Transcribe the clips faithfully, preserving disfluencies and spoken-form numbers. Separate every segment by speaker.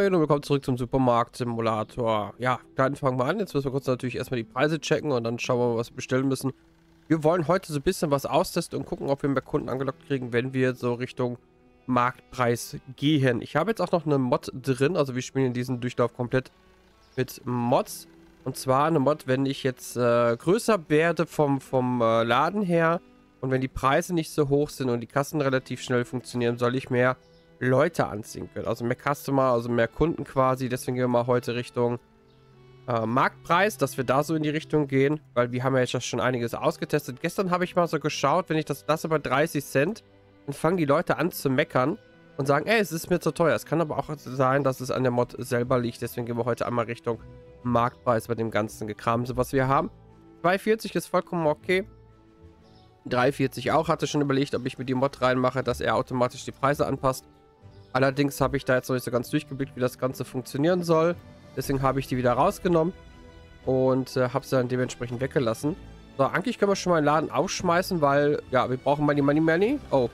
Speaker 1: Moin und willkommen zurück zum Supermarkt-Simulator. Ja, dann fangen wir an. Jetzt müssen wir kurz natürlich erstmal die Preise checken und dann schauen wir mal, was wir bestellen müssen. Wir wollen heute so ein bisschen was austesten und gucken, ob wir mehr Kunden angelockt kriegen, wenn wir so Richtung Marktpreis gehen. Ich habe jetzt auch noch eine Mod drin, also wir spielen in diesem Durchlauf komplett mit Mods. Und zwar eine Mod, wenn ich jetzt äh, größer werde vom, vom äh, Laden her und wenn die Preise nicht so hoch sind und die Kassen relativ schnell funktionieren, soll ich mehr Leute anziehen können. Also mehr Customer, also mehr Kunden quasi. Deswegen gehen wir mal heute Richtung äh, Marktpreis, dass wir da so in die Richtung gehen, weil wir haben ja jetzt schon einiges ausgetestet. Gestern habe ich mal so geschaut, wenn ich das lasse bei dreißig Cent, dann fangen die Leute an zu meckern und sagen, ey, es ist mir zu teuer. Es kann aber auch sein, dass es an der Mod selber liegt. Deswegen gehen wir heute einmal Richtung Marktpreis bei dem ganzen Gekramse, was wir haben. zwei vierzig ist vollkommen okay. drei vierzig auch. Hatte schon überlegt, ob ich mir die Mod reinmache, dass er automatisch die Preise anpasst. Allerdings habe ich da jetzt noch nicht so ganz durchgeblickt, wie das Ganze funktionieren soll. Deswegen habe ich die wieder rausgenommen und äh, habe sie dann dementsprechend weggelassen. So, eigentlich können wir schon mal den Laden aufschmeißen, weil, ja, wir brauchen Money, Money, Money. Oh.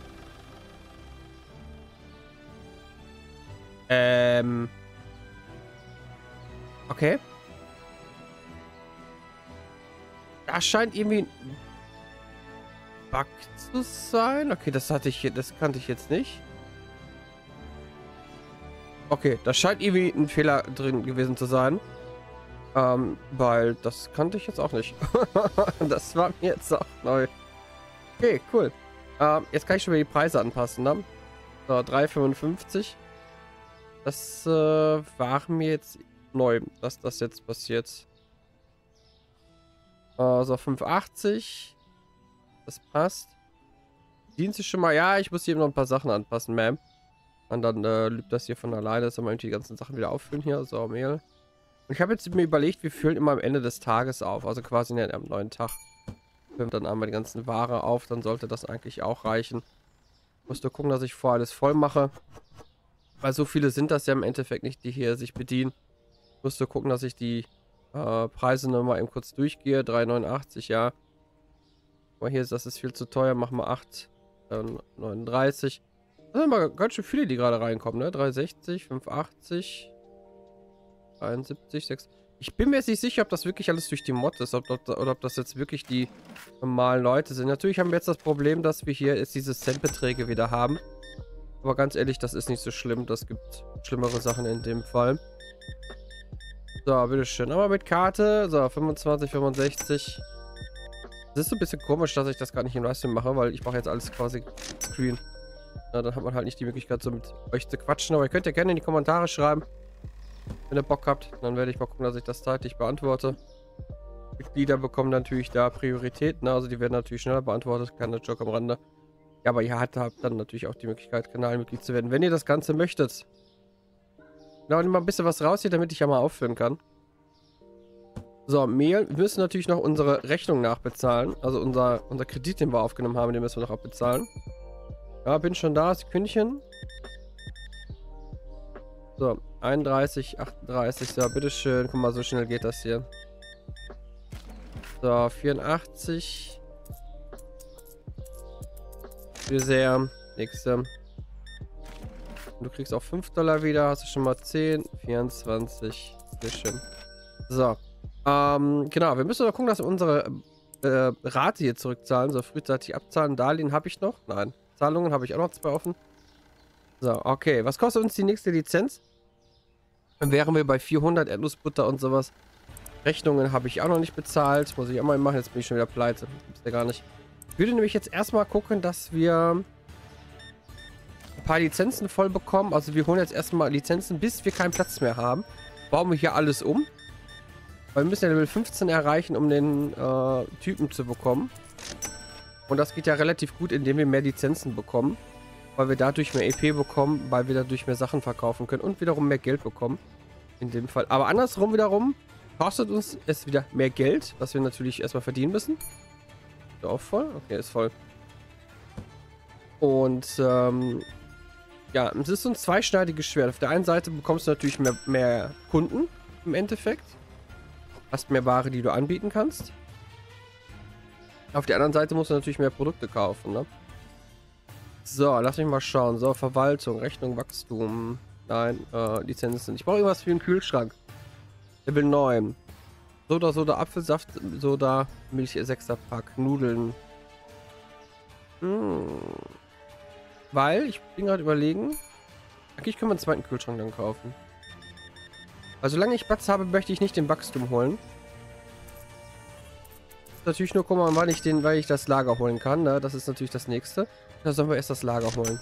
Speaker 1: Ähm. Okay. Da scheint irgendwie ein Bug zu sein. Okay, das hatte ich, das kannte ich jetzt nicht. Okay, da scheint irgendwie ein Fehler drin gewesen zu sein. Ähm, weil das kannte ich jetzt auch nicht. Das war mir jetzt auch neu. Okay, cool. Ähm, jetzt kann ich schon wieder die Preise anpassen, ne? So, drei fünfundfünfzig. Das äh, war mir jetzt neu, dass das jetzt passiert. Äh, so, fünf achtzig. Das passt. Dienst ist schon mal... Ja, ich muss hier noch ein paar Sachen anpassen, Ma'am. Und dann äh, lübt das hier von alleine. Jetzt haben wir die ganzen Sachen wieder auffüllen hier. So, Mehl. Und ich habe jetzt mir überlegt, wir füllen immer am Ende des Tages auf. Also quasi nicht am neuen Tag. Füllen dann einmal die ganzen Ware auf. Dann sollte das eigentlich auch reichen. Ich muss nur gucken, dass ich vorher alles voll mache. Weil so viele sind das ja im Endeffekt nicht, die hier sich bedienen. Ich muss nur gucken, dass ich die äh, Preise nochmal eben kurz durchgehe. drei neunundachtzig, ja. Aber hier ist das ist viel zu teuer. Machen wir acht neununddreißig. Das sind mal ganz schön viele, die gerade reinkommen, ne? drei sechzig, fünf achtzig, dreiundsiebzig, sechs. Ich bin mir jetzt nicht sicher, ob das wirklich alles durch die Mod ist, ob, ob, oder ob das jetzt wirklich die normalen Leute sind. Natürlich haben wir jetzt das Problem, dass wir hier jetzt diese Centbeträge wieder haben. Aber ganz ehrlich, das ist nicht so schlimm. Das gibt schlimmere Sachen in dem Fall. So, bitteschön. Aber mit Karte. So, fünfundzwanzig, fünfundsechzig. Es ist so ein bisschen komisch, dass ich das gar nicht im Livestream mache, weil ich mache jetzt alles quasi Screen. Ja, dann hat man halt nicht die Möglichkeit, so mit euch zu quatschen. Aber ihr könnt ja gerne in die Kommentare schreiben, wenn ihr Bock habt. Dann werde ich mal gucken, dass ich das zeitlich beantworte. Mitglieder bekommen natürlich da Prioritäten. Also die werden natürlich schneller beantwortet. Keine Joke am Rande. Ja, aber ihr habt dann natürlich auch die Möglichkeit, Kanalmitglied zu werden, wenn ihr das Ganze möchtet. Genau, nimm mal ein bisschen was raus hier, damit ich ja mal aufführen kann. So, Mehl. Wir müssen natürlich noch unsere Rechnung nachbezahlen. Also unser, unser Kredit, den wir aufgenommen haben, den müssen wir noch abbezahlen. Ja, bin schon da, Sekündchen. So, einunddreißig, achtunddreißig, so, bitteschön. Guck mal, so schnell geht das hier. So, vierundachtzig. Wie sehr. Nächste. Du kriegst auch fünf Dollar wieder, hast du schon mal zehn, vierundzwanzig. Bitteschön. So, ähm, genau, wir müssen noch gucken, dass wir unsere äh, Rate hier zurückzahlen. So, frühzeitig abzahlen. Darlehen habe ich noch? Nein. Zahlungen habe ich auch noch zwei offen. So, okay. Was kostet uns die nächste Lizenz? Dann wären wir bei vierhundert, Erdnussbutter und sowas. Rechnungen habe ich auch noch nicht bezahlt. Muss ich auch mal machen. Jetzt bin ich schon wieder pleite. Gibt's ja gar nicht. Ich würde nämlich jetzt erstmal gucken, dass wir ein paar Lizenzen voll bekommen. Also wir holen jetzt erstmal Lizenzen, bis wir keinen Platz mehr haben. Bauen wir hier alles um. Weil wir müssen ja Level fünfzehn erreichen, um den äh, Typen zu bekommen. Und das geht ja relativ gut, indem wir mehr Lizenzen bekommen. Weil wir dadurch mehr E P bekommen, weil wir dadurch mehr Sachen verkaufen können und wiederum mehr Geld bekommen. In dem Fall. Aber andersrum wiederum kostet uns es wieder mehr Geld, was wir natürlich erstmal verdienen müssen. Ist auch voll? Okay, ist voll. Und ähm, ja, es ist so ein zweischneidiges Schwert. Auf der einen Seite bekommst du natürlich mehr, mehr Kunden im Endeffekt. Hast mehr Ware, die du anbieten kannst. Auf der anderen Seite musst du natürlich mehr Produkte kaufen, ne? So, lass mich mal schauen. So, Verwaltung, Rechnung, Wachstum. Nein, äh, Lizenzen. Ich brauche irgendwas für den Kühlschrank. Level neun. Soda, Soda, Apfelsaft, Soda, Milch, sechster Pack, Nudeln. Hm. Weil, ich bin gerade überlegen, eigentlich können wir einen zweiten Kühlschrank dann kaufen. Also solange ich Platz habe, möchte ich nicht den Wachstum holen. Natürlich nur gucken, wann ich den, weil ich das Lager holen kann. Ne? Das ist natürlich das nächste. Da sollen wir erst das Lager holen.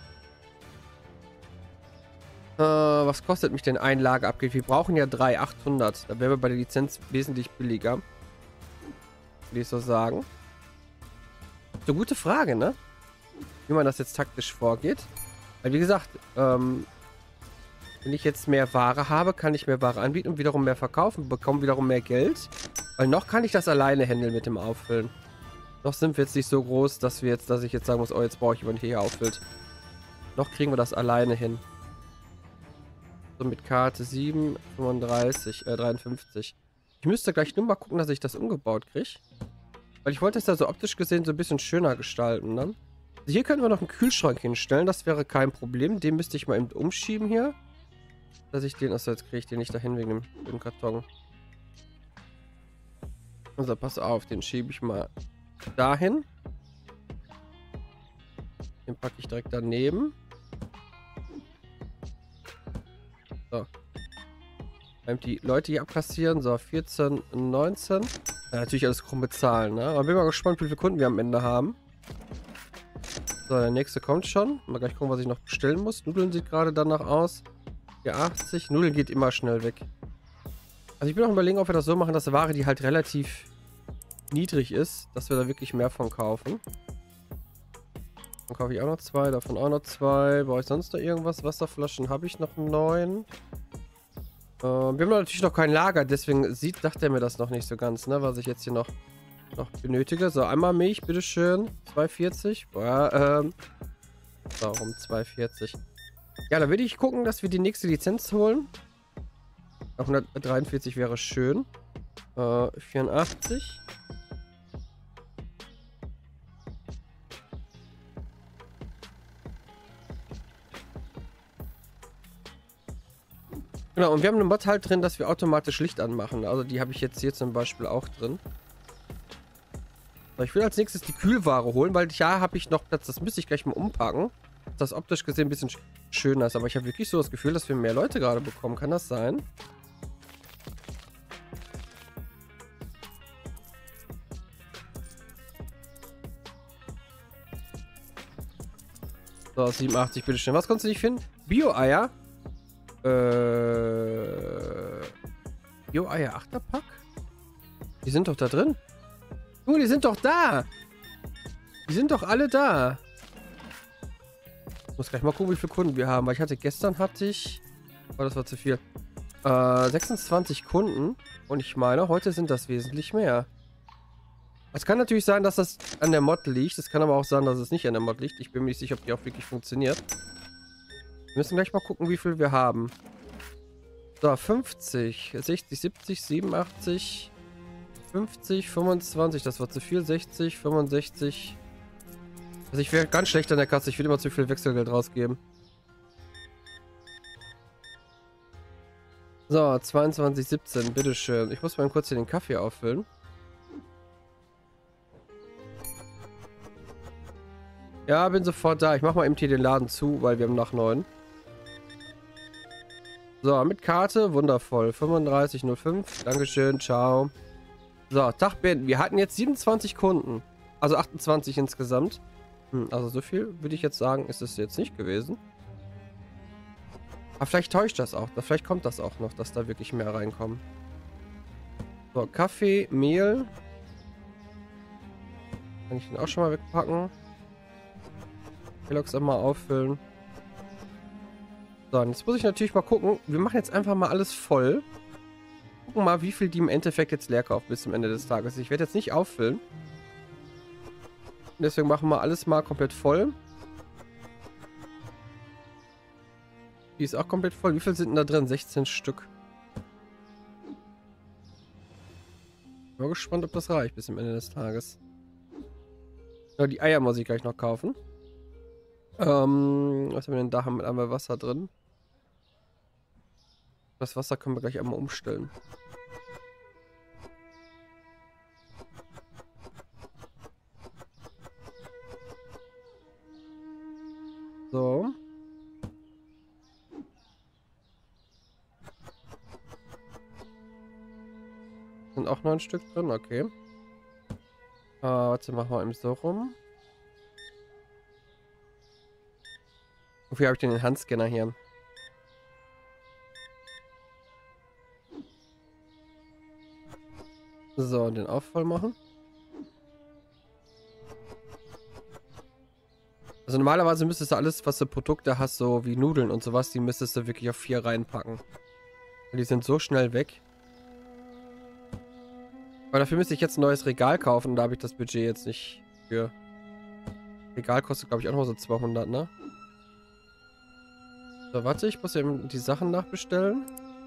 Speaker 1: Äh, was kostet mich denn ein Lager-Upgrade? Wir brauchen ja drei, achthundert. Da wären wir bei der Lizenz wesentlich billiger. Will ich so sagen. So, gute Frage, ne? Wie man das jetzt taktisch vorgeht. Weil, wie gesagt, ähm, wenn ich jetzt mehr Ware habe, kann ich mehr Ware anbieten und wiederum mehr verkaufen, bekomme wiederum mehr Geld. Weil noch kann ich das alleine handeln mit dem Auffüllen. Noch sind wir jetzt nicht so groß, dass wir jetzt, dass ich jetzt sagen muss, oh, jetzt brauche ich jemanden, der hier auffüllt. Noch kriegen wir das alleine hin. So, mit Karte sieben, fünfunddreißig, äh, dreiundfünfzig. Ich müsste gleich nur mal gucken, dass ich das umgebaut kriege. Weil ich wollte es da so optisch gesehen so ein bisschen schöner gestalten, ne? Also hier können wir noch einen Kühlschrank hinstellen, das wäre kein Problem. Den müsste ich mal eben umschieben hier. Dass ich den, achso, jetzt kriege ich den nicht dahin wegen dem, dem Karton. Also pass auf, den schiebe ich mal dahin. Den packe ich direkt daneben. So. Die Leute hier abkassieren. So, vierzehn, neunzehn. Ja, natürlich alles krumme Zahlen, ne? Aber bin mal gespannt, wie viele Kunden wir am Ende haben. So, der nächste kommt schon. Mal gleich gucken, was ich noch bestellen muss. Nudeln sieht gerade danach aus. Hier achtzig. Nudeln geht immer schnell weg. Also ich bin auch überlegen, ob wir das so machen, dass die Ware, die halt relativ niedrig ist, dass wir da wirklich mehr von kaufen. Dann kaufe ich auch noch zwei, davon auch noch zwei. Brauche ich sonst noch irgendwas? Wasserflaschen habe ich noch neun. Äh, wir haben natürlich noch kein Lager, deswegen sieht, dachte er mir das noch nicht so ganz, ne, was ich jetzt hier noch, noch benötige. So, einmal Milch, bitteschön. zwei vierzig. Boah, ähm. Warum zwei vierzig? Ja, da würde ich gucken, dass wir die nächste Lizenz holen. hundertdreiundvierzig wäre schön. Äh, vierundachtzig. Genau, und wir haben eine Mod halt drin, dass wir automatisch Licht anmachen. Also die habe ich jetzt hier zum Beispiel auch drin. So, ich will als nächstes die Kühlware holen, weil ja, habe ich noch Platz. Das müsste ich gleich mal umpacken. Das optisch gesehen ein bisschen sch schöner ist. Aber ich habe wirklich so das Gefühl, dass wir mehr Leute gerade bekommen. Kann das sein? So, siebenundachtzig, bitteschön. Was konntest du nicht finden? Bio-Eier. Äh. Bio-Eier, achter Pack? Die sind doch da drin. Junge, die sind doch da. Die sind doch alle da. Ich muss gleich mal gucken, wie viele Kunden wir haben. Weil ich hatte, gestern hatte ich... Oh, das war zu viel. Äh, sechsundzwanzig Kunden. Und ich meine, heute sind das wesentlich mehr. Es kann natürlich sein, dass das an der Mod liegt. Es kann aber auch sein, dass es nicht an der Mod liegt. Ich bin mir nicht sicher, ob die auch wirklich funktioniert. Wir müssen gleich mal gucken, wie viel wir haben. So, fünfzig, sechzig, siebzig, siebenundachtzig, fünfzig, fünfundzwanzig. Das war zu viel. sechzig, fünfundsechzig. Also ich wäre ganz schlecht an der Kasse. Ich will immer zu viel Wechselgeld rausgeben. So, zweiundzwanzig, siebzehn. Bitteschön. Ich muss mal kurz hier den Kaffee auffüllen. Ja, bin sofort da. Ich mach mal eben hier den Laden zu, weil wir haben nach neun. So, mit Karte. Wundervoll. fünfunddreißig null fünf. Dankeschön. Ciao. So, Tag beenden. Wir hatten jetzt siebenundzwanzig Kunden. Also achtundzwanzig insgesamt. Hm, also so viel würde ich jetzt sagen, ist es jetzt nicht gewesen. Aber vielleicht täuscht das auch. Vielleicht kommt das auch noch, dass da wirklich mehr reinkommen. So, Kaffee, Mehl. Kann ich den auch schon mal wegpacken. Kellogg's einmal auffüllen. So, und jetzt muss ich natürlich mal gucken. Wir machen jetzt einfach mal alles voll. Gucken mal, wie viel die im Endeffekt jetzt leer kaufen bis zum Ende des Tages. Ich werde jetzt nicht auffüllen. Deswegen machen wir alles mal komplett voll. Die ist auch komplett voll. Wie viel sind denn da drin? sechzehn Stück. Bin mal gespannt, ob das reicht bis zum Ende des Tages. Ja, die Eier muss ich gleich noch kaufen. Ähm, was haben wir denn da? Haben wir einmal Wasser drin. Das Wasser können wir gleich einmal umstellen. So. Sind auch noch ein Stück drin, okay. Äh, warte, machen wir eben so rum. Wofür habe ich denn den Handscanner hier? So, den auch voll machen. Also normalerweise müsstest du alles, was du Produkte hast, so wie Nudeln und sowas, die müsstest du wirklich auf vier reinpacken. Die sind so schnell weg. Aber dafür müsste ich jetzt ein neues Regal kaufen. Da habe ich das Budget jetzt nicht für. Regal kostet, glaube ich, auch noch so zweihundert, ne? So, warte, ich muss eben die Sachen nachbestellen.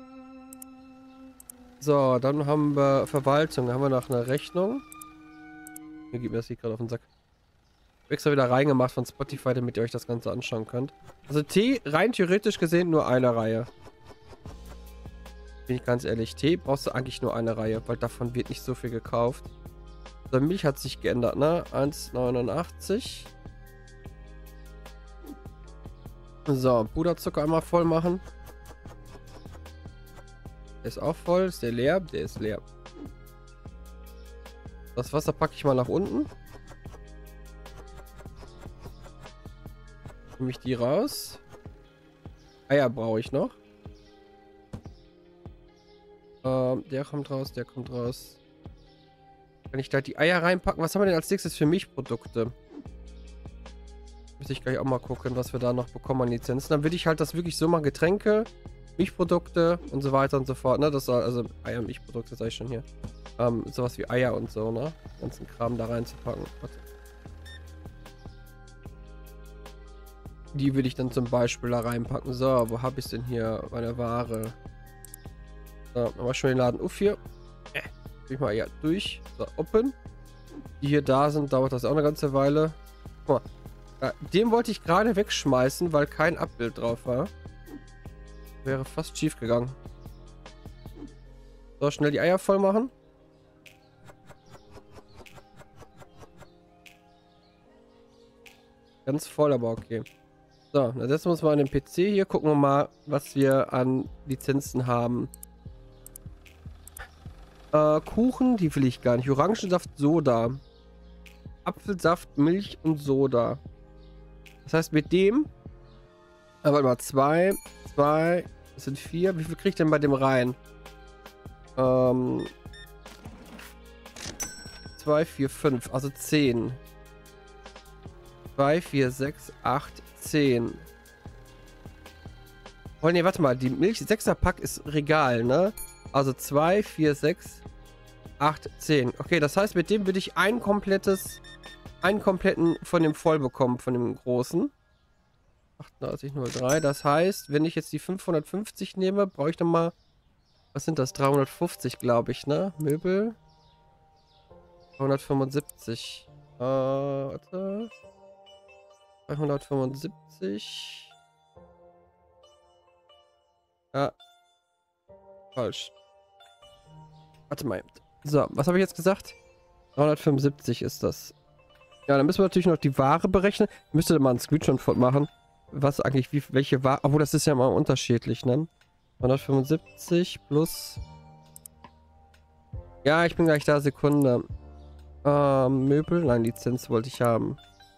Speaker 1: So, dann haben wir Verwaltung. Da haben wir noch eine Rechnung. Mir gibt mir das hier gerade auf den Sack. Ich habe extra wieder reingemacht von Spotify, damit ihr euch das Ganze anschauen könnt. Also Tee, rein theoretisch gesehen, nur eine Reihe. Bin ich ganz ehrlich. Tee brauchst du eigentlich nur eine Reihe, weil davon wird nicht so viel gekauft. So, Milch hat sich geändert, ne? eins neunundachtzig. So, Puderzucker einmal voll machen. Der ist auch voll. Ist der leer? Der ist leer. Das Wasser packe ich mal nach unten. Nehme ich die raus. Eier brauche ich noch. Ähm, der kommt raus, der kommt raus. Kann ich da die Eier reinpacken? Was haben wir denn als nächstes für Milchprodukte? Muss ich gleich auch mal gucken, was wir da noch bekommen an Lizenzen. Dann würde ich halt das wirklich so machen. Getränke, Milchprodukte und so weiter und so fort. Ne? Das soll, also Eier, Milchprodukte sag ich schon hier. Ähm, sowas wie Eier und so, ne? Den ganzen Kram da reinzupacken. Warte. Die würde ich dann zum Beispiel da reinpacken. So, wo habe ich denn hier? Meine Ware. So, dann mach ich schon den Laden auf hier. Äh, ich mal ja durch. So, open. Die hier da sind, dauert das auch eine ganze Weile. Guck mal. Ja, den wollte ich gerade wegschmeißen, weil kein Abbild drauf war. Wäre fast schief gegangen. So, schnell die Eier voll machen. Ganz voll, aber okay. So, dann setzen wir uns mal an den P C hier. Gucken wir mal, was wir an Lizenzen haben. Äh, Kuchen, die will ich gar nicht. Orangensaft, Soda. Apfelsaft, Milch und Soda. Das heißt, mit dem... Ah, warte mal, zwei, zwei, das sind vier. Wie viel kriege ich denn bei dem rein? Ähm... zwei, vier, fünf, also zehn. zwei, vier, sechs, acht, zehn. Oh ne, warte mal, die Milch sechser Pack ist Regal, ne? Also zwei, vier, sechs, acht, zehn. Okay, das heißt, mit dem würde ich ein komplettes, einen kompletten von dem voll bekommen, von dem großen. achtundneunzig null drei. Das heißt, wenn ich jetzt die fünfhundertfünfzig nehme, brauche ich nochmal, was sind das? dreihundertfünfzig, glaube ich, ne? Möbel. dreihundertfünfundsiebzig. Äh, warte. dreihundertfünfundsiebzig. Ja. Falsch. Warte mal. So, was habe ich jetzt gesagt? dreihundertfünfundsiebzig ist das. Ja, dann müssen wir natürlich noch die Ware berechnen. Ich müsste mal einen Screenshot machen. Was eigentlich, wie, welche Ware. Obwohl, das ist ja mal unterschiedlich, ne? hundertfünfundsiebzig plus. Ja, ich bin gleich da. Sekunde. Ähm, Möbel. Nein, Lizenz wollte ich haben.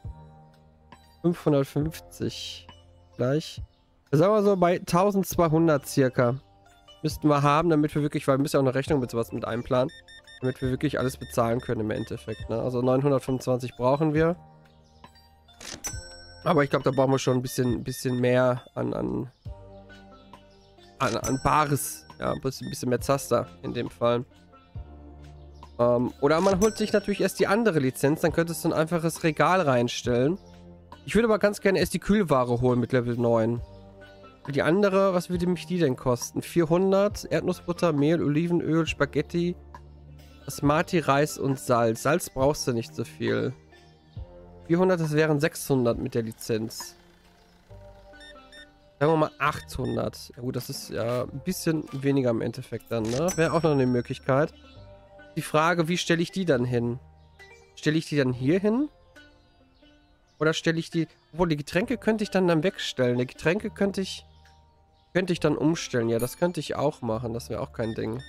Speaker 1: fünfhundertfünfzig. Gleich. Sagen wir so bei eintausendzweihundert circa. Müssten wir haben, damit wir wirklich, weil wir müssen ja auch eine Rechnung mit sowas mit einplanen, damit wir wirklich alles bezahlen können im Endeffekt. Ne? Also neunhundertfünfundzwanzig brauchen wir. Aber ich glaube, da brauchen wir schon ein bisschen, bisschen mehr an, an, an, an Bares. Ja, ein bisschen, ein bisschen mehr Zaster in dem Fall. Ähm, oder man holt sich natürlich erst die andere Lizenz, dann könntest du ein einfaches Regal reinstellen. Ich würde aber ganz gerne erst die Kühlware holen mit Level neun. Die andere, was würde mich die denn kosten? vierhundert, Erdnussbutter, Mehl, Olivenöl, Spaghetti, Smarty, Reis und Salz. Salz brauchst du nicht so viel. vierhundert, das wären sechshundert mit der Lizenz. Sagen wir mal achthundert. Ja gut, das ist ja ein bisschen weniger im Endeffekt dann, ne? Wäre auch noch eine Möglichkeit. Die Frage, wie stelle ich die dann hin? Stelle ich die dann hier hin? Oder stelle ich die... Obwohl, die Getränke könnte ich dann dann wegstellen. Die Getränke könnte ich... Könnte ich dann umstellen. Ja, das könnte ich auch machen. Das wäre auch kein Ding.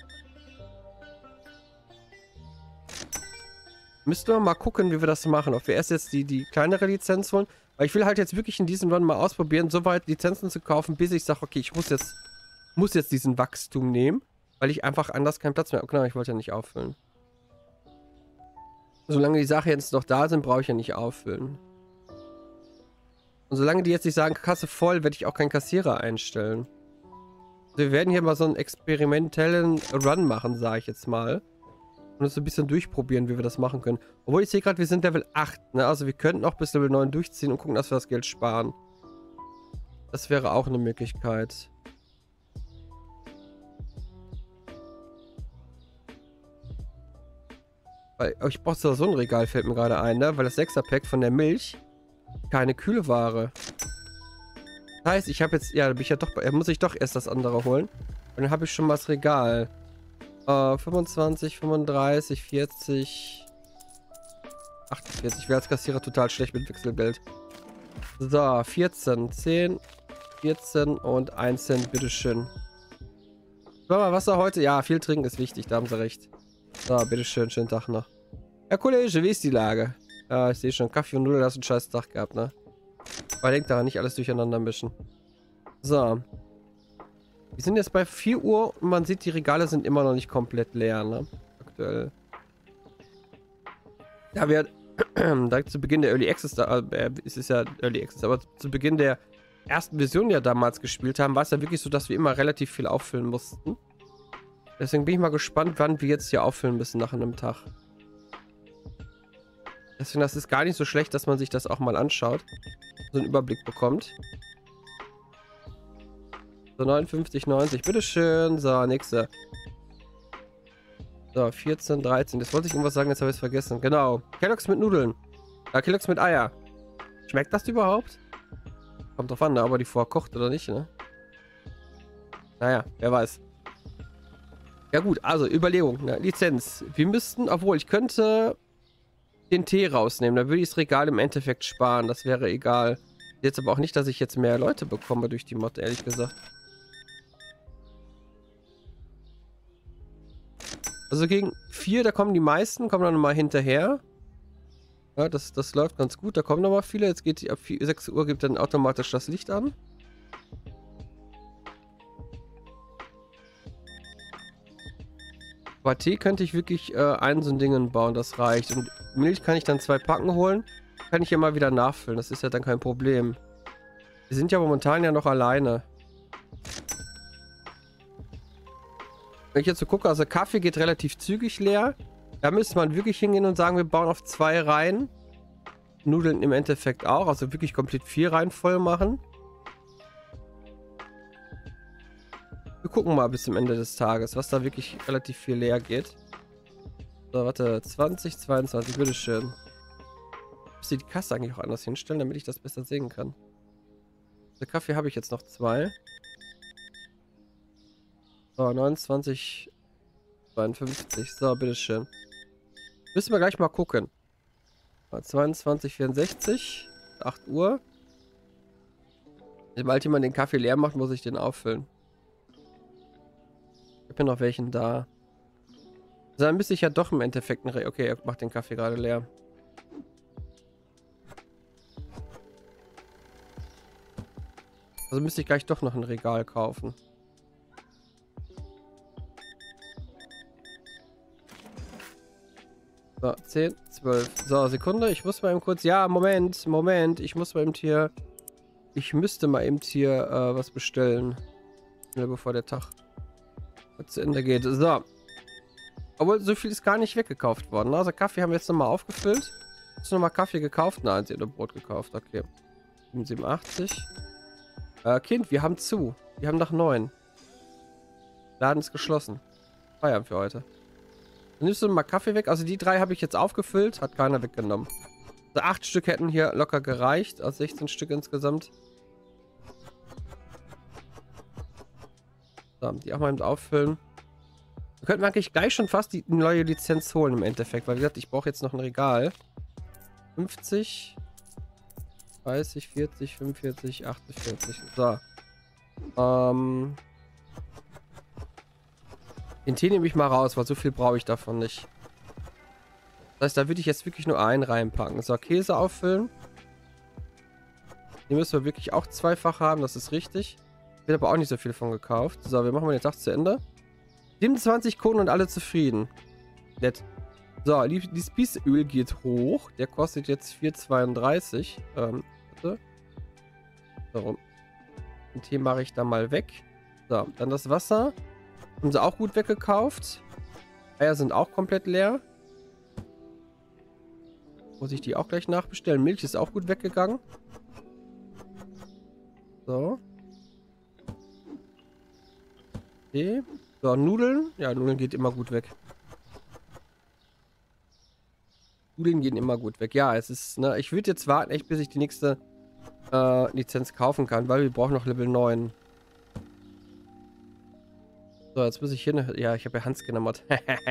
Speaker 1: Müssten wir mal gucken, wie wir das machen. Ob wir erst jetzt die, die kleinere Lizenz holen. Weil ich will halt jetzt wirklich in diesem Run mal ausprobieren, so weit Lizenzen zu kaufen, bis ich sage, okay, ich muss jetzt, muss jetzt diesen Wachstum nehmen. Weil ich einfach anders keinen Platz mehr habe. Genau, ich wollte ja nicht auffüllen. Solange die Sachen jetzt noch da sind, brauche ich ja nicht auffüllen. Und solange die jetzt nicht sagen, Kasse voll, werde ich auch keinen Kassierer einstellen. Also wir werden hier mal so einen experimentellen Run machen, sage ich jetzt mal. Und uns so ein bisschen durchprobieren, wie wir das machen können. Obwohl ich sehe gerade, wir sind Level acht, ne? Also wir könnten auch bis Level neun durchziehen und gucken, dass wir das Geld sparen. Das wäre auch eine Möglichkeit. Weil ich brauche so ein Regal, fällt mir gerade ein, ne? Weil das Sechser-Pack von der Milch keine Kühlware. Das heißt, ich habe jetzt, ja, bin ich ja doch, muss ich doch erst das andere holen. Und dann habe ich schon mal das Regal. Uh, fünfundzwanzig, fünfunddreißig, vierzig, achtundvierzig. Ich wäre als Kassierer total schlecht mit Wechselgeld. So, vierzehn, zehn, vierzehn und ein Cent, bitteschön. Wollen wir Wasser heute? Ja, viel trinken ist wichtig, da haben sie recht. So, bitteschön, schönen Tag noch. Herr Kollege, wie ist die Lage? Ja, ich sehe schon, Kaffee und Nudeln, hast einen scheiß Tag gehabt, ne? Aber denkt daran, nicht alles durcheinander mischen. So. Wir sind jetzt bei vier Uhr und man sieht, die Regale sind immer noch nicht komplett leer, ne? Aktuell. Ja, wir direkt zu Beginn der Early Access, da, äh, es ist ja Early Access, aber zu Beginn der ersten Version ja damals gespielt haben, war es ja wirklich so, dass wir immer relativ viel auffüllen mussten. Deswegen bin ich mal gespannt, wann wir jetzt hier auffüllen müssen nach einem Tag. Deswegen, das ist gar nicht so schlecht, dass man sich das auch mal anschaut. So einen Überblick bekommt. So, neunundfünfzig, neunzig. Bitteschön. So, nächste. So, vierzehn, dreizehn. Jetzt wollte ich irgendwas sagen, jetzt habe ich es vergessen. Genau. Kellogg's mit Nudeln. Ja, Kellogg's mit Eier. Schmeckt das überhaupt? Kommt drauf an, ne, ob er die vorher kocht oder nicht, ne? Naja, wer weiß. Ja gut, also Überlegung. Ne? Lizenz. Wir müssten, obwohl ich könnte den Tee rausnehmen. Dann würde ich das Regal im Endeffekt sparen. Das wäre egal. Jetzt aber auch nicht, dass ich jetzt mehr Leute bekomme durch die Mod, ehrlich gesagt. Also gegen vier, da kommen die meisten, kommen dann mal hinterher. Ja, das, das läuft ganz gut, da kommen noch mal viele. Jetzt geht die ab sechs Uhr, gibt dann automatisch das Licht an. Bei Tee könnte ich wirklich äh, einen so ein Ding bauen, das reicht. Und Milch kann ich dann zwei Packen holen. Kann ich ja mal wieder nachfüllen, das ist ja dann kein Problem. Wir sind ja momentan ja noch alleine. Wenn ich jetzt so gucke, also Kaffee geht relativ zügig leer. Da müsste man wirklich hingehen und sagen, wir bauen auf zwei Reihen. Nudeln im Endeffekt auch, also wirklich komplett vier Reihen voll machen. Wir gucken mal bis zum Ende des Tages, was da wirklich relativ viel leer geht. So, warte, zwanzig, zweiundzwanzig, bitteschön. Ich muss die Kasse eigentlich auch anders hinstellen, damit ich das besser sehen kann. Der Kaffee habe ich jetzt noch zwei. So, neunundzwanzig, zweiundfünfzig. So, bitteschön. Müssen wir gleich mal gucken. zweiundzwanzig, vierundsechzig. acht Uhr. Sobald jemand den Kaffee leer macht, muss ich den auffüllen. Ich habe ja noch welchen da. Also dann müsste ich ja doch im Endeffekt... Ein Re okay, er macht den Kaffee gerade leer. Also müsste ich gleich doch noch ein Regal kaufen. So, zehn, zwölf. So, Sekunde, ich muss mal eben kurz... Ja, Moment, Moment. Ich muss mal eben hier... Ich müsste mal eben hier äh, was bestellen. Schnell bevor der Tag zu Ende geht. So. Obwohl, so viel ist gar nicht weggekauft worden. Also Kaffee haben wir jetzt nochmal aufgefüllt. Hast du nochmal Kaffee gekauft? Nein, sie hat nur Brot gekauft. Okay. siebenundsiebzig. Äh, Kind, wir haben zu. Wir haben nach neun. Laden ist geschlossen. Feierabend für heute. Dann nimmst du mal Kaffee weg. Also die drei habe ich jetzt aufgefüllt. Hat keiner weggenommen. Also acht Stück hätten hier locker gereicht. Also sechzehn Stück insgesamt. So, die auch mal mit auffüllen. Wir könnten eigentlich gleich schon fast die neue Lizenz holen im Endeffekt, weil wie gesagt, ich brauche jetzt noch ein Regal. fünfzig, dreißig, vierzig, fünfundvierzig, achtundvierzig. So. Ähm. Den Tee nehme ich mal raus, weil so viel brauche ich davon nicht. Das heißt, da würde ich jetzt wirklich nur einen reinpacken. So, Käse auffüllen. Hier müssen wir wirklich auch zweifach haben, das ist richtig. Wird aber auch nicht so viel von gekauft. So, wir machen mal den Tag zu Ende. siebenundzwanzig Kunden und alle zufrieden. Nett. So, die, die Spießöl geht hoch. Der kostet jetzt vier zweiunddreißig. Ähm, bitte. Warum? Den Tee mache ich da mal weg. So, dann das Wasser. Haben sie auch gut weggekauft. Eier sind auch komplett leer. Muss ich die auch gleich nachbestellen. Milch ist auch gut weggegangen. So. Okay. So, Nudeln. Ja, Nudeln geht immer gut weg. Nudeln gehen immer gut weg. Ja, es ist, ne, ich würde jetzt warten, echt, bis ich die nächste äh, Lizenz kaufen kann, weil wir brauchen noch Level neun. So, jetzt muss ich hier noch, ja, ich habe ja Handscanner-Mod.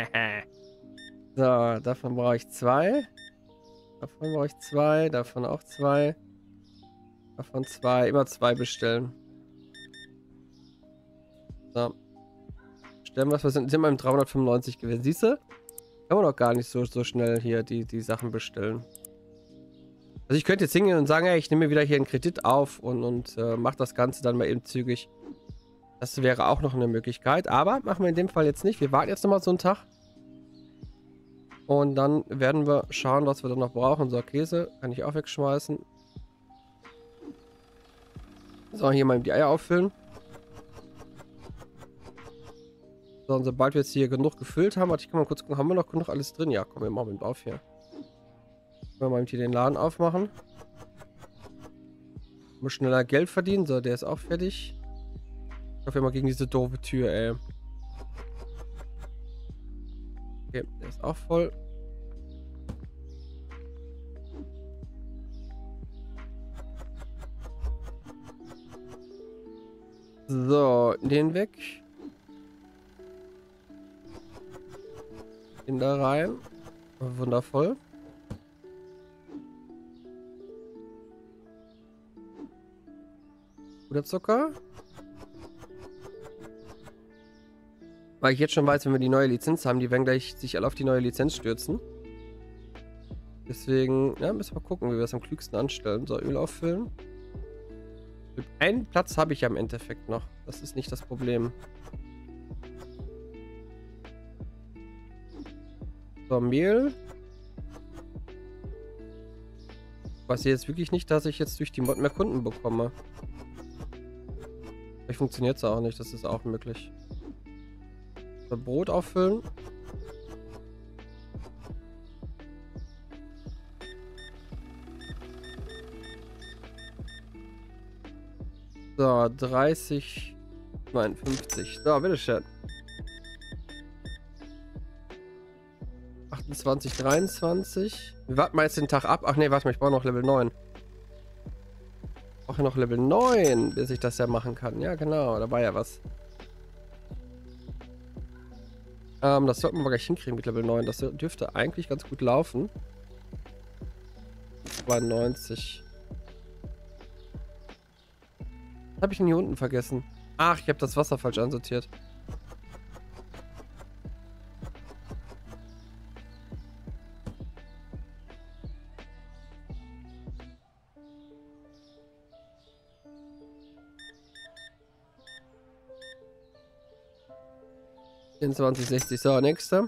Speaker 1: So, davon brauche ich zwei. Davon brauche ich zwei, davon auch zwei. Davon zwei, immer zwei bestellen. So. Stellen wir, was sind, sind wir im dreihundertfünfundneunzig gewesen. Siehst du? Kann man doch gar nicht so, so schnell hier die, die Sachen bestellen. Also ich könnte jetzt hingehen und sagen, hey, ich nehme mir wieder hier einen Kredit auf und, und äh, mache das Ganze dann mal eben zügig. Das wäre auch noch eine Möglichkeit. Aber machen wir in dem Fall jetzt nicht. Wir warten jetzt nochmal so einen Tag. Und dann werden wir schauen, was wir dann noch brauchen. So, Käse kann ich auch wegschmeißen. So, hier mal die Eier auffüllen. So, und sobald wir jetzt hier genug gefüllt haben, warte, ich kann mal kurz gucken, haben wir noch genug alles drin? Ja, komm, wir machen mit auf hier. Können wir mal hier den Laden aufmachen. Muss schneller Geld verdienen. So, der ist auch fertig. Ich hoffe immer gegen diese doofe Tür, ey. Okay, der ist auch voll. So, den weg. Den da rein. Wundervoll. Guter Zucker. Weil ich jetzt schon weiß, wenn wir die neue Lizenz haben, die werden gleich sich alle auf die neue Lizenz stürzen. Deswegen, ja, müssen wir gucken, wie wir es am klügsten anstellen. So, Öl auffüllen. Einen Platz habe ich ja im Endeffekt noch. Das ist nicht das Problem. So, Mehl. Ich weiß jetzt wirklich nicht, dass ich jetzt durch die Mod mehr Kunden bekomme. Vielleicht funktioniert es auch nicht, das ist auch möglich. So, Brot auffüllen. So, dreißig, neunundfünfzig. So, bitteschön. achtundzwanzig, dreiundzwanzig. Wir warten mal jetzt den Tag ab. Ach nee, warte mal, ich brauche noch Level neun. Ich brauche noch Level neun, bis ich das ja machen kann. Ja, genau, da war ja was. Ähm, das sollten wir gleich hinkriegen mit Level neun. Das dürfte eigentlich ganz gut laufen. zweiundneunzig. Was habe ich denn hier unten vergessen? Ach, ich habe das Wasser falsch ansortiert. vierundzwanzig, sechzig. So, nächster.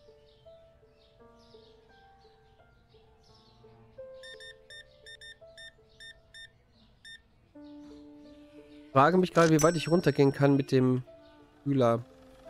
Speaker 1: Ich frage mich gerade, wie weit ich runtergehen kann mit dem Kühler.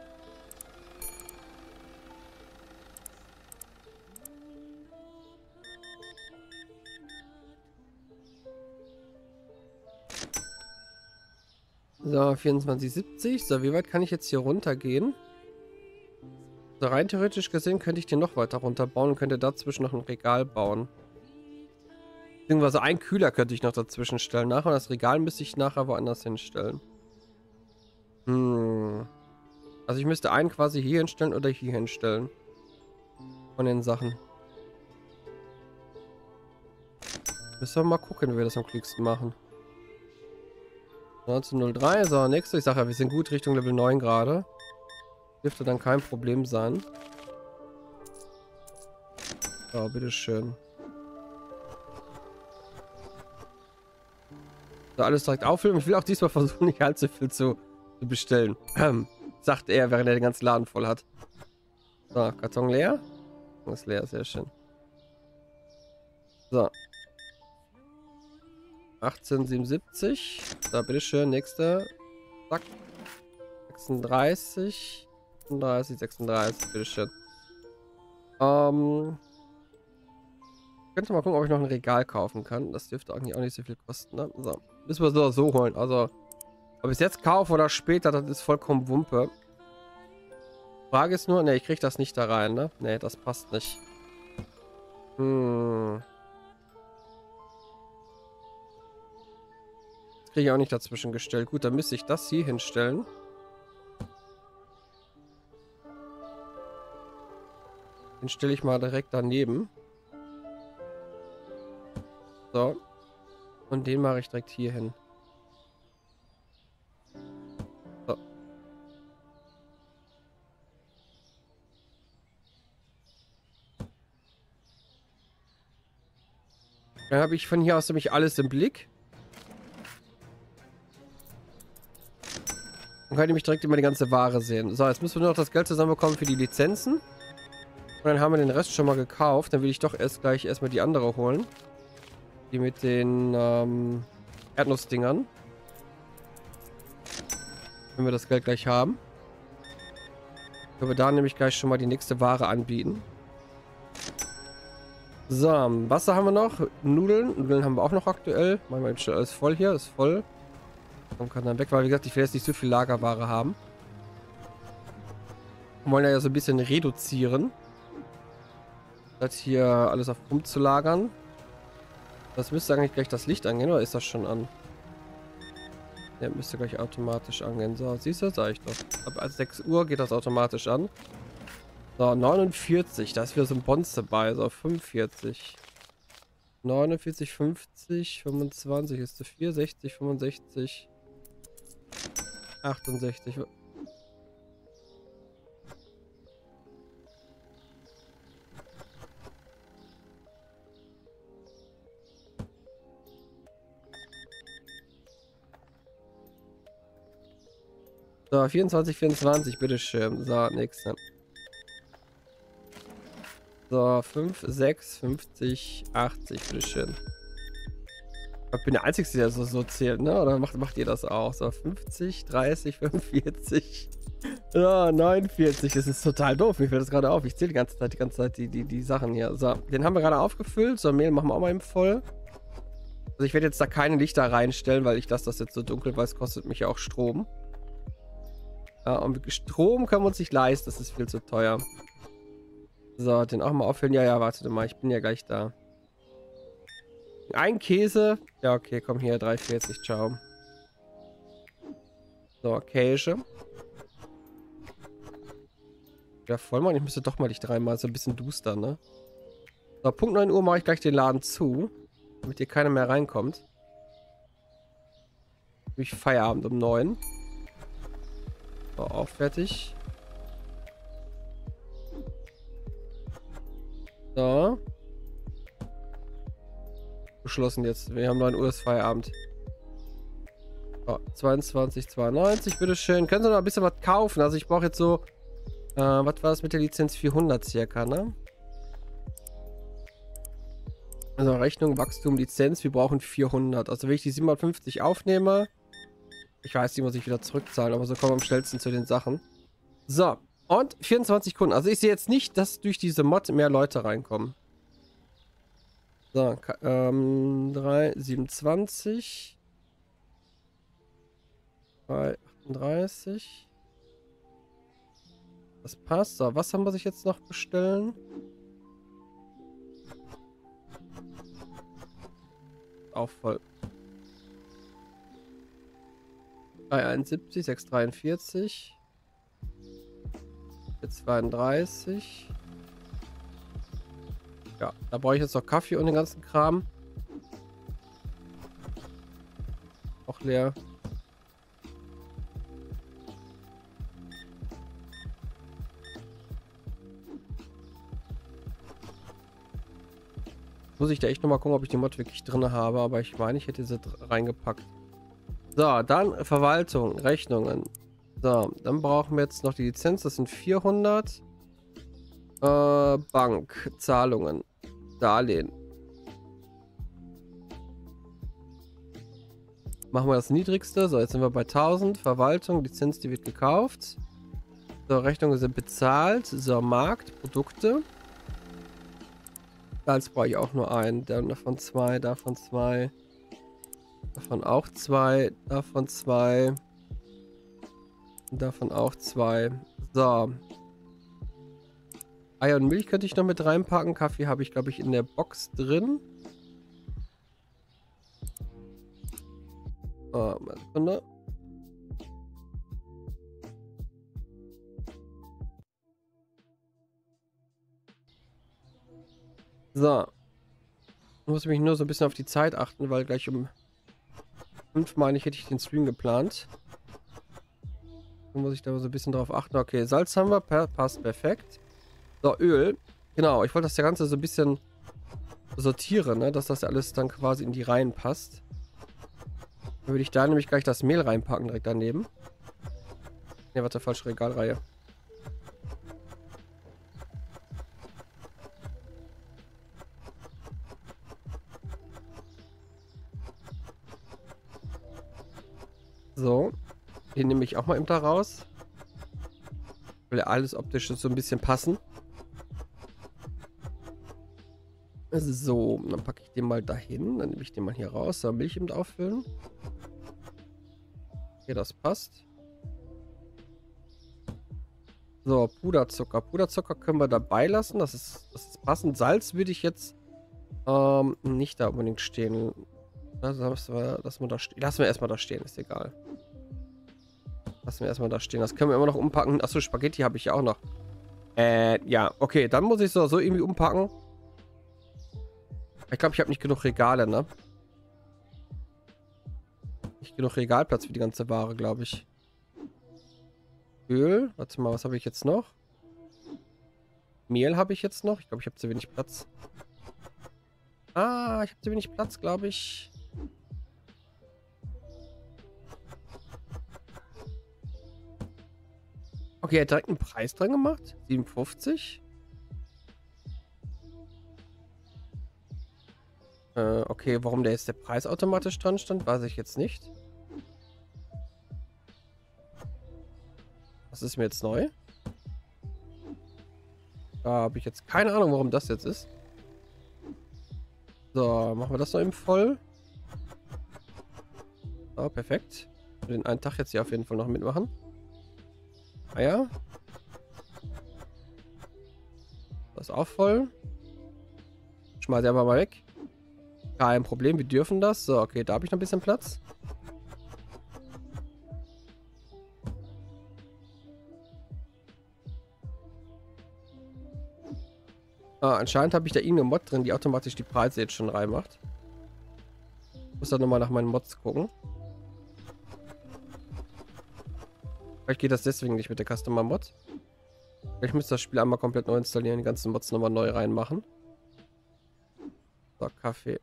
Speaker 1: So, vierundzwanzig, siebzig. So, wie weit kann ich jetzt hier runtergehen? So, rein theoretisch gesehen könnte ich den noch weiter runterbauen und könnte dazwischen noch ein Regal bauen. Beziehungsweise ein Kühler könnte ich noch dazwischen stellen. Nachher das Regal müsste ich nachher woanders hinstellen. Hm. Also ich müsste einen quasi hier hinstellen oder hier hinstellen. Von den Sachen. Müssen wir mal gucken, wie wir das am klügsten machen. neunzehn null drei, so, nächste. Ich sage ja, wir sind gut Richtung Level neun gerade. Dürfte dann kein Problem sein. So, bitteschön. So, alles direkt auffüllen. Ich will auch diesmal versuchen, nicht allzu viel zu, zu bestellen. Ähm, sagt er, während er den ganzen Laden voll hat. So, Karton leer. Das ist leer, sehr schön. So. achtzehn siebenundsiebzig. So, bitteschön, nächste. Zack. sechsunddreißig. fünfunddreißig, sechsunddreißig, bitteschön. Ähm. Ich könnte mal gucken, ob ich noch ein Regal kaufen kann. Das dürfte eigentlich auch nicht so viel kosten, ne? So. Müssen wir so, so holen. Also, ob ich es jetzt kaufe oder später, das ist vollkommen Wumpe. Frage ist nur, ne, ich kriege das nicht da rein, ne? Ne, das passt nicht. Hm. Das kriege ich auch nicht dazwischen gestellt. Gut, dann müsste ich das hier hinstellen. Den stelle ich mal direkt daneben. So. Und den mache ich direkt hier hin. So. Dann habe ich von hier aus nämlich alles im Blick. Und kann nämlich direkt immer die ganze Ware sehen. So, jetzt müssen wir nur noch das Geld zusammenbekommen für die Lizenzen. Und dann haben wir den Rest schon mal gekauft. Dann will ich doch erst gleich erstmal die andere holen. Die mit den ähm, Erdnussdingern. Wenn wir das Geld gleich haben. Können wir da nämlich gleich schon mal die nächste Ware anbieten. So, Wasser haben wir noch. Nudeln. Nudeln haben wir auch noch aktuell. Machen wir jetzt alles voll hier. Ist voll. Man kann dann weg, weil wie gesagt, ich will jetzt nicht so viel Lagerware haben. Wir wollen ja so ein bisschen reduzieren. Das hier alles auf Pump zu lagern. Das müsste eigentlich gleich das Licht angehen, oder ist das schon an? Ja, müsste gleich automatisch angehen. So, siehst du, sag ich doch. Ab sechs Uhr geht das automatisch an. So, neunundvierzig. Da ist wieder so ein Bonz dabei. So, fünfundvierzig. neunundvierzig, fünfzig, fünfundzwanzig ist zu vier, sechzig, fünfundsechzig. achtundsechzig. So, vierundzwanzig, vierundzwanzig, bitteschön. So, nächste. So, fünf, sechs, fünfzig, achtzig, bitteschön. Ich bin der Einzige, der so, so zählt, ne? Oder macht, macht ihr das auch? So, fünfzig, dreißig, fünfundvierzig. Ja, neunundvierzig. Das ist total doof. Mir fällt das gerade auf. Ich zähle die ganze Zeit, die ganze Zeit die, die, die Sachen hier. So, den haben wir gerade aufgefüllt. So, Mehl machen wir auch mal eben voll. Also ich werde jetzt da keine Lichter reinstellen, weil ich lasse das jetzt so dunkel, weil es kostet mich ja auch Strom. Ja, und Strom können wir uns nicht leisten. Das ist viel zu teuer. So, den auch mal auffüllen. Ja, ja, wartet mal. Ich bin ja gleich da. Ein Käse. Ja, okay, komm hier. drei vierzig, ciao. So, Käse. Ja, voll mal. Ich müsste doch mal Licht reinmachen. So ein bisschen duster, ne? So, Punkt neun Uhr mache ich gleich den Laden zu. Damit hier keiner mehr reinkommt. Durch Feierabend um neun. So, auch fertig. So. Geschlossen jetzt. Wir haben neun Uhr ist Feierabend. So, zweiundzwanzig, zweiundneunzig, bitteschön. Können Sie noch ein bisschen was kaufen? Also ich brauche jetzt so, äh, was war das mit der Lizenz vierhundert circa, ne? Also Rechnung, Wachstum, Lizenz, wir brauchen vierhundert. Also wenn ich die siebenhundertfünfzig aufnehme, ich weiß, die muss ich wieder zurückzahlen, aber so kommen wir am schnellsten zu den Sachen. So, und vierundzwanzig Kunden. Also ich sehe jetzt nicht, dass durch diese Mod mehr Leute reinkommen. So, ähm, drei, siebenundzwanzig. drei, achtunddreißig. Das passt. So, was haben wir sich jetzt noch bestellen? Auch voll. dreihunderteinundsiebzig, sechshundertdreiundvierzig. zweiunddreißig. Ja, da brauche ich jetzt noch Kaffee und den ganzen Kram. Auch leer. Muss ich da echt nochmal gucken, ob ich die Mod wirklich drin habe, aber ich meine, ich hätte sie reingepackt. So, dann Verwaltung, Rechnungen. So, dann brauchen wir jetzt noch die Lizenz, das sind vierhundert. Äh, Bank, Zahlungen, Darlehen. Machen wir das niedrigste. So, jetzt sind wir bei tausend. Verwaltung, Lizenz, die wird gekauft. So, Rechnungen sind bezahlt. So, Markt, Produkte. Salz brauche ich auch nur einen. Dann davon zwei, davon zwei. Davon auch zwei. Davon zwei. Davon auch zwei. So. Eier und Milch könnte ich noch mit reinpacken. Kaffee habe ich, glaube ich, in der Box drin. Oh, Sekunde. So. Ich muss mich nur so ein bisschen auf die Zeit achten, weil gleich um fünf, meine ich, hätte ich den Stream geplant. Da muss ich da so ein bisschen drauf achten. Okay, Salz haben wir. Per passt perfekt. So, Öl. Genau, ich wollte das Ganze so ein bisschen sortieren, ne? Dass das alles dann quasi in die Reihen passt. Dann würde ich da nämlich gleich das Mehl reinpacken, direkt daneben. Ne, warte, falsche Regalreihe. So. Den nehme ich auch mal eben da raus. Will ja alles optisch so ein bisschen passen. So, dann packe ich den mal dahin. Dann nehme ich den mal hier raus. Da Milch eben auffüllen. Okay, das passt. So, Puderzucker. Puderzucker können wir dabei lassen. Das ist, das ist passend. Salz würde ich jetzt ähm, nicht da unbedingt stehen. Das lassen wir, lassen wir, da ste lassen wir erstmal da stehen. Ist egal. Lassen wir erstmal da stehen. Das können wir immer noch umpacken. Achso, Spaghetti habe ich ja auch noch. Äh, ja. Okay, dann muss ich so, so irgendwie umpacken. Ich glaube, ich habe nicht genug Regale, ne? Nicht genug Regalplatz für die ganze Ware, glaube ich. Öl. Warte mal, was habe ich jetzt noch? Mehl habe ich jetzt noch. Ich glaube, ich habe zu wenig Platz. Ah, ich habe zu wenig Platz, glaube ich. Okay, er hat direkt einen Preis dran gemacht. siebenundfünfzig. Äh, okay, warum der jetzt der Preis automatisch dran stand, weiß ich jetzt nicht. Das ist mir jetzt neu. Da habe ich jetzt keine Ahnung, warum das jetzt ist. So, machen wir das noch eben voll. So, perfekt. Für den einen Tag jetzt hier auf jeden Fall noch mitmachen. Ah ja. Das ist auch voll. Schmeiß ich einfach mal weg. Kein Problem, wir dürfen das. So, okay, da habe ich noch ein bisschen Platz. Ah, anscheinend habe ich da irgendeine Mod drin, die automatisch die Preise jetzt schon reinmacht. Muss dann nochmal nach meinen Mods gucken. Vielleicht geht das deswegen nicht mit der Customer Mod. Ich müsste das Spiel einmal komplett neu installieren, die ganzen Mods nochmal neu reinmachen. So, Kaffee.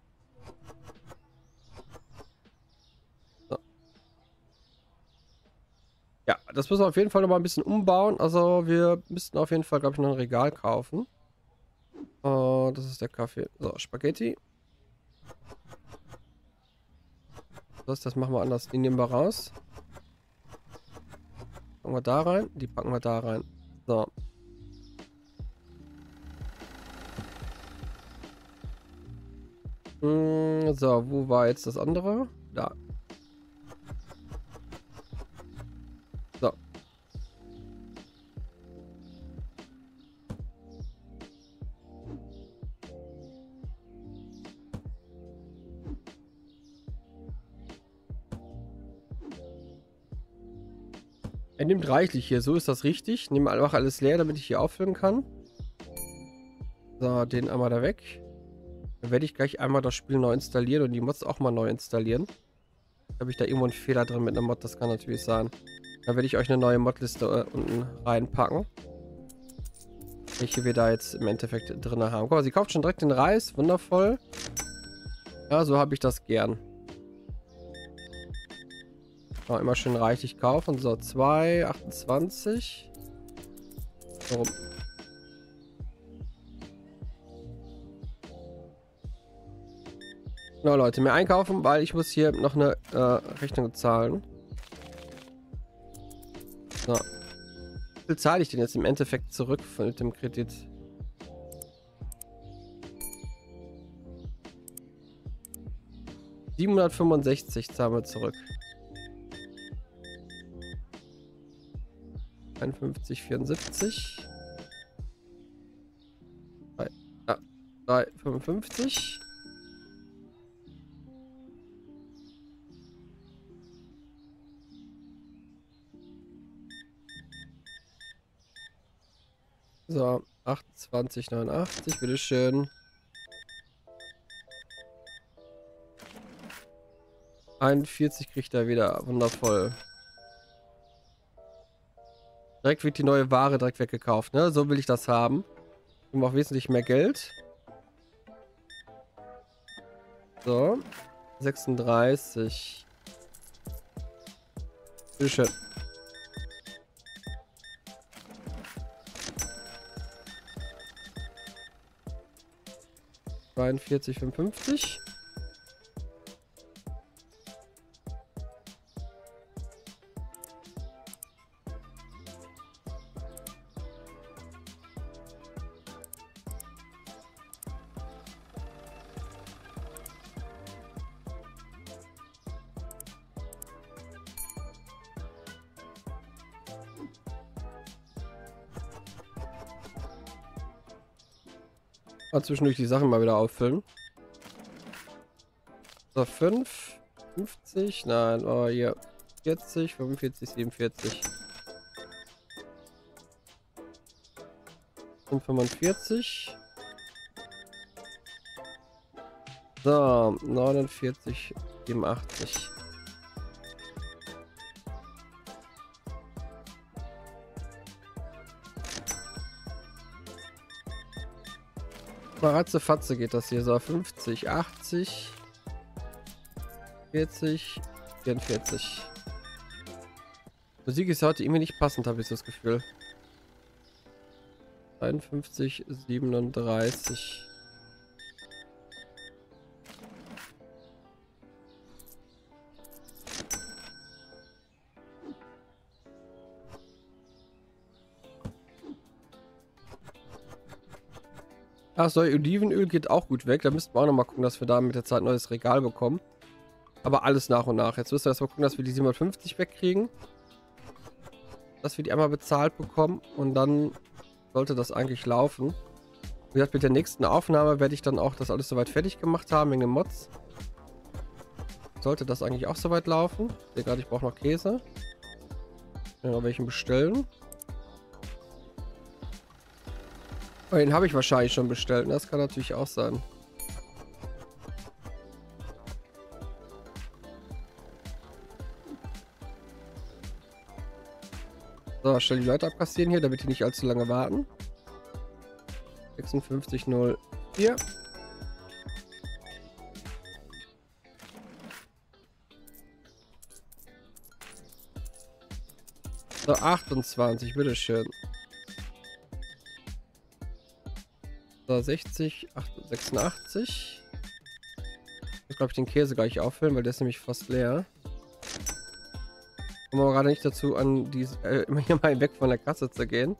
Speaker 1: So. Ja, das müssen wir auf jeden Fall nochmal ein bisschen umbauen. Also wir müssten auf jeden Fall, glaube ich, noch ein Regal kaufen. Oh, das ist der Kaffee. So, Spaghetti. Das, das machen wir anders. Die nehmen wir raus. Packen wir da rein. Die packen wir da rein. So. Hm, so, wo war jetzt das andere? Da. So. Er nimmt reichlich hier, so ist das richtig. Nehme einfach alles leer, damit ich hier auffüllen kann. So, den einmal da weg. Dann werde ich gleich einmal das Spiel neu installieren und die Mods auch mal neu installieren. Habe ich da irgendwo einen Fehler drin mit einer Mod? Das kann natürlich sein. Dann werde ich euch eine neue Modliste äh, unten reinpacken. Welche wir da jetzt im Endeffekt drin haben. Guck mal, sie kauft schon direkt den Reis. Wundervoll. Ja, so habe ich das gern. Oh, immer schön reichlich kaufen. So, zwei, achtundzwanzig. Warum? Genau, Leute, mehr einkaufen, weil ich muss hier noch eine äh, Rechnung zahlen. So. Wie viel zahle ich denn jetzt im Endeffekt zurück von dem Kredit? siebenhundertfünfundsechzig zahlen wir zurück. einundfünfzig, vierundsiebzig. drei, fünfundfünfzig. So, achtundzwanzig, neunundachtzig, bitteschön. einundvierzig kriegt er wieder. Wundervoll. Direkt wird die neue Ware direkt weggekauft, ne? So will ich das haben. Wir haben auch wesentlich mehr Geld. So. sechsunddreißig. Bitteschön. zweiundvierzig, fünfundfünfzig. Mal zwischendurch die Sachen mal wieder auffüllen. So, fünf, fünfzig, nein, aber hier vierzig, fünfundvierzig, siebenundvierzig. Und fünfundvierzig. So, neunundvierzig, siebenundachtzig. Ratze Fatze geht das hier. So, fünfzig, achtzig, vierzig, vierundvierzig. Musik ist heute irgendwie nicht passend, habe ich so das Gefühl. einundfünfzig, siebenunddreißig. Ach so, Olivenöl geht auch gut weg. Da müssten wir auch noch mal gucken, dass wir da mit der Zeit ein neues Regal bekommen. Aber alles nach und nach. Jetzt müssen wir erstmal gucken, dass wir die siebenhundertfünfzig wegkriegen. Dass wir die einmal bezahlt bekommen. Und dann sollte das eigentlich laufen. Wie gesagt, mit der nächsten Aufnahme werde ich dann auch das alles soweit fertig gemacht haben, wegen den Mods. Sollte das eigentlich auch soweit laufen. Ich sehe gerade, ich brauche noch Käse. Ich kann noch welchen bestellen. Oh, den habe ich wahrscheinlich schon bestellt. Das kann natürlich auch sein. So, schnell die Leute abkassieren hier, damit die nicht allzu lange warten. sechsundfünfzig null vier. So, achtundzwanzig, bitteschön. So, sechzig, sechsundachtzig. Ich muss, glaube ich, den Käse gleich auffüllen, weil der ist nämlich fast leer. Kommen wir gerade nicht dazu, an die, äh, immer hier mal weg von der Kasse zu gehen.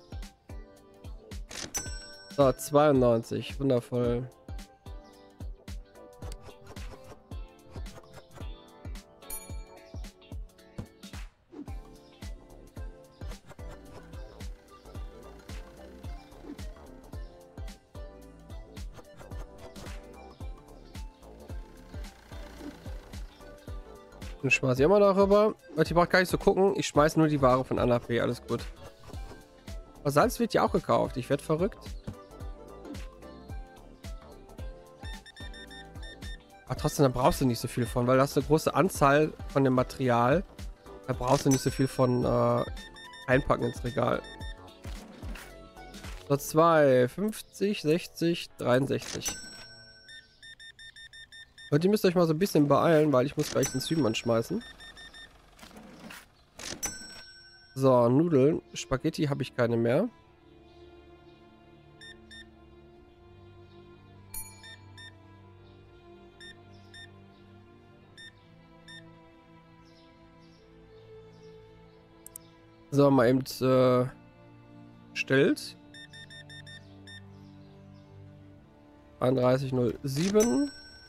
Speaker 1: So, zweiundneunzig. Wundervoll. Dann schmeiß ich immer noch rüber. Leute, ihr braucht gar nicht so gucken. Ich schmeiß nur die Ware von A nach B. Alles gut. Aber Salz wird ja auch gekauft. Ich werde verrückt. Aber trotzdem, da brauchst du nicht so viel von, weil du hast eine große Anzahl von dem Material. Da brauchst du nicht so viel von äh, einpacken ins Regal. So, zwei, fünfzig, sechzig, dreiundsechzig. Und ihr müsst euch mal so ein bisschen beeilen, weil ich muss gleich den Stream anschmeißen. So, Nudeln. Spaghetti habe ich keine mehr. So, mal eben äh, stellt. einunddreißig null sieben.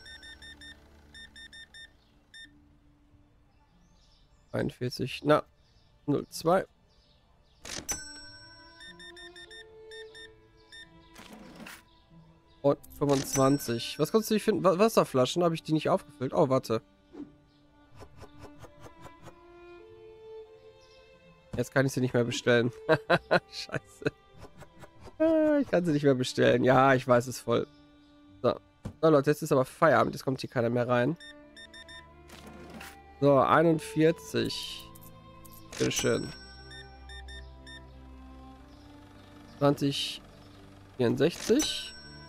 Speaker 1: einundvierzig, na, null zwei. Und fünfundzwanzig. Was kannst du nicht finden? Wasserflaschen, habe ich die nicht aufgefüllt? Oh, warte. Jetzt kann ich sie nicht mehr bestellen. Scheiße. Ah, ich kann sie nicht mehr bestellen. Ja, ich weiß, es ist voll. So. So, Leute, jetzt ist aber Feierabend. Jetzt kommt hier keiner mehr rein. So, einundvierzig. Bitteschön. zwanzig vierundsechzig.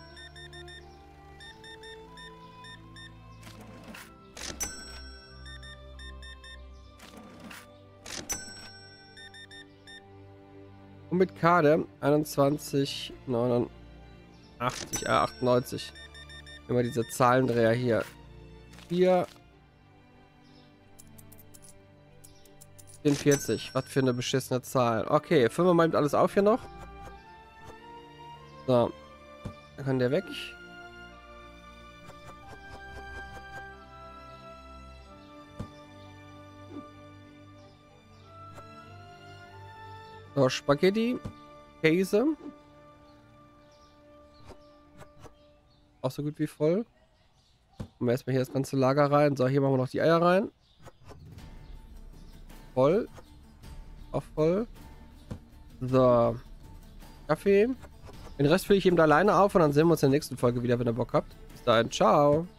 Speaker 1: Und mit Karte einundzwanzig neunundachtzig, äh, achtundneunzig. Immer diese Zahlendreher hier. vier vierundvierzig. Was für eine beschissene Zahl. Okay, füllen wir mal mit alles auf hier noch. So. Dann kann der weg. So, Spaghetti. Käse. Auch so gut wie voll. Und erstmal hier das ganze Lager rein. So, hier machen wir noch die Eier rein. Voll. Auch voll. So. Kaffee. Den Rest fülle ich eben da alleine auf und dann sehen wir uns in der nächsten Folge wieder, wenn ihr Bock habt. Bis dahin, ciao.